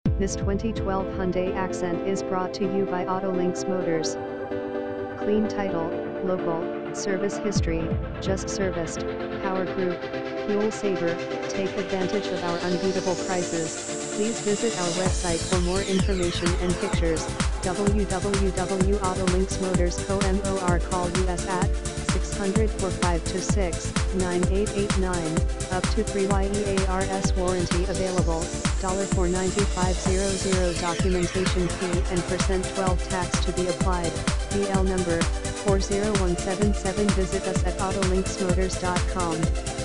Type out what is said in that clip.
This 2012 Hyundai Accent is brought to you by Autolinx Motors. Clean title, local, service history, just serviced, power group, fuel saver. Take advantage of our unbeatable prices. Please visit our website for more information and pictures. www.autolinxmotors.com or call us at 600-4526-9889, up to 3 years warranty available, $49500 documentation fee and %12 tax to be applied, BL number 40177. Visit us at autolinxmotors.com.